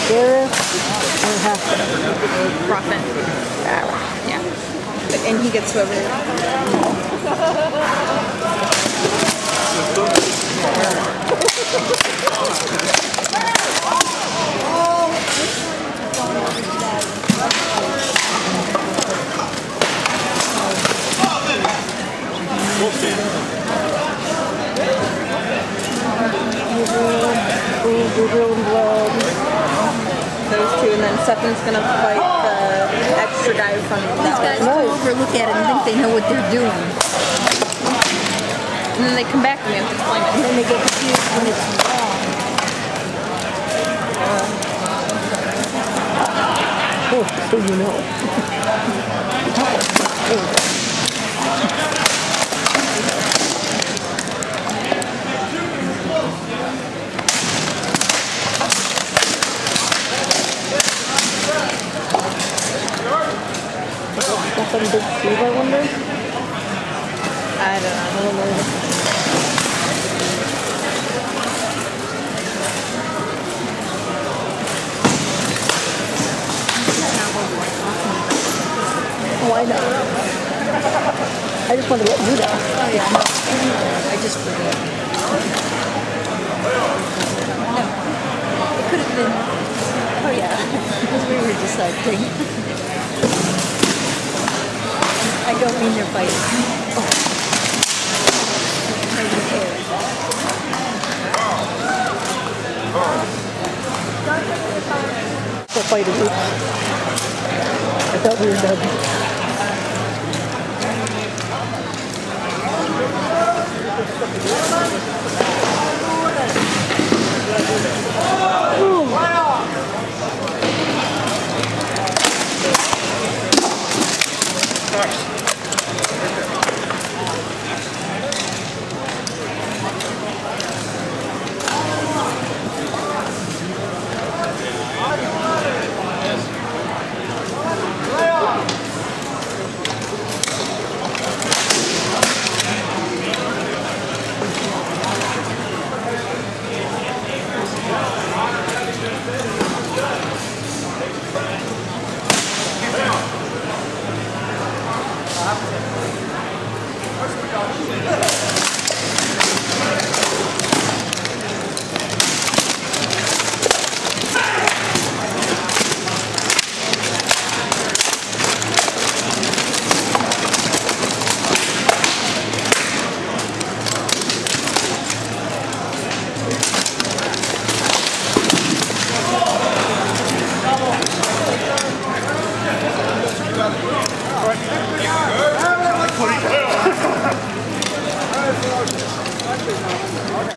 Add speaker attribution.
Speaker 1: Gareth.
Speaker 2: Ruffin. Yeah. And he gets whoever.
Speaker 1: Gabriel and Blood.
Speaker 2: Those two, and then Stefan's gonna fight the extra guy from
Speaker 3: These guys come over, look at it, and think they know what they're doing.
Speaker 2: And then they come back and we have to explain it.
Speaker 3: And then they get confused when it's wrong.
Speaker 1: Oh, so you know. Some big Steve, I wonder?
Speaker 2: I don't know.
Speaker 1: Oh, I know. I just wanted to let you know.
Speaker 3: Oh yeah, no. I just forget. No. It could have been, oh yeah, because we were deciding. I don't mean they're fighting. Oh.
Speaker 1: They're fighting. Oops. I thought we were done.